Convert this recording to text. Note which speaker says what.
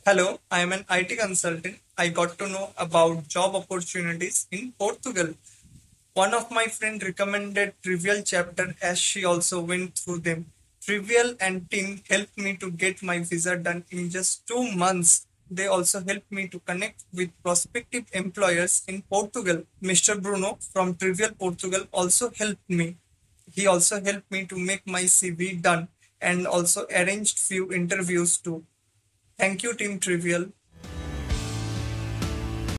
Speaker 1: Hello, I am an IT consultant. I got to know about job opportunities in Portugal. One of my friend recommended Trivial chapter as she also went through them. Trivial and team helped me to get my visa done in just 2 months. They also helped me to connect with prospective employers in Portugal. Mr. Bruno from Trivial Portugal also helped me. He also helped me to make my CV done and also arranged few interviews too. Thank you, Team Trivial.